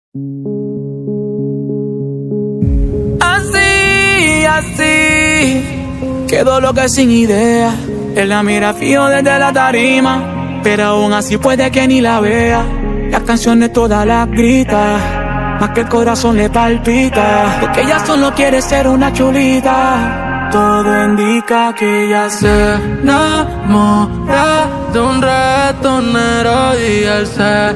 Así quedó loca sin idea. Él la mira fijo desde la tarima, pero aún así puede que ni la vea. Las canciones todas las grita, más que el corazón le palpita, porque ella solo quiere ser una chulita. Todo indica que ella se enamora de un reggaetonero y él se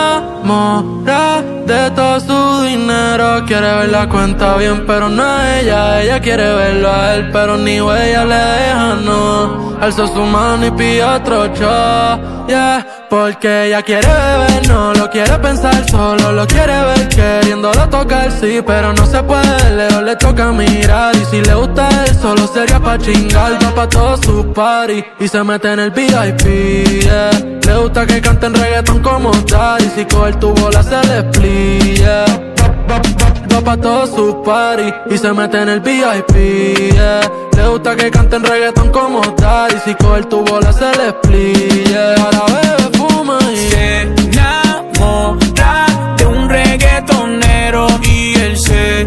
enamora de todo su dinero. Quiere ver la cuenta bien, pero no a ella. Ella quiere verlo a él, pero ni huella le deja, no. Alzó su mano y pidió otro shot, yeah. Porque ella quiere beber, no lo quiere pensar, solo lo quiere ver, queriéndolo tocar, sí, pero no se puede, lejos le toca mirar. Y si le gusta él, solo sería pa' chingar, va pa' todos sus parties y se mete en el VIP, yeah. Le gusta que canten reggaeton como tal, y si coge el tubo la se le split, yeah. Va pa' todos sus parties y se mete en el VIP, yeah. Le gusta que canten reggaeton como tal, y si coge el tubo la se le split, yeah. Ahora bebe, fuma y se enamora de un reggaetonero y él se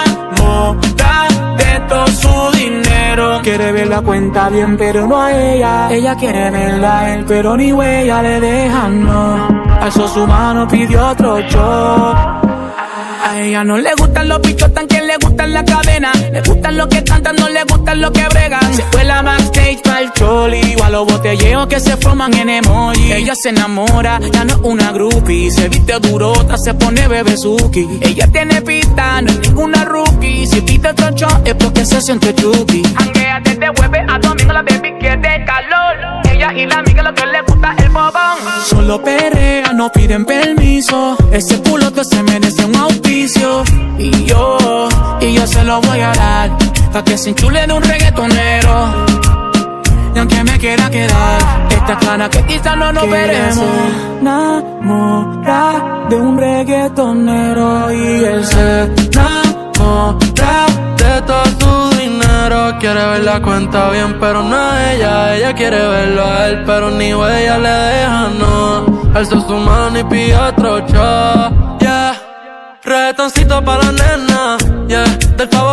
enamora de todo su dinero. Quiere ver la cuenta bien, pero no a ella. Ella quiere verla a él, pero ni huella le deja, no. Alzó su mano, pidió otro shot. A ella no le gustan los bichos, tan que le gustan la cadena. Le gustan los que cantan, no le gustan los que bregan. Se fue la backstage pa'l choli, o a los botelleos que se forman en emoji. Ella se enamora, ya no es una groupie. Se viste durota, se pone bebezuki. Ella tiene pista, no es ninguna rookie. Si pide otro shot es porque se siente chuki. Hanguea desde jueves a domingo, la baby quiere calor. Ella y la amiga lo que le gusta es el bobón. Solo perrea, no piden permiso. Ese culo que se merece un auspicio. Y yo se lo voy a dar, pa' que se enchule de un reggaetonero. Y aunque me quiera quedar, está clara que quizás no nos veremos. Se enamora de un reggaetonero y él se enamora de todo su dinero. Quiere ver la cuenta bien, pero no a ella. Ella quiere verlo a él, pero ni huella le deja, no. Alzó su mano y pidió otro shot, yeah. Reggaetoncito pa' la nena, yeah. Del favor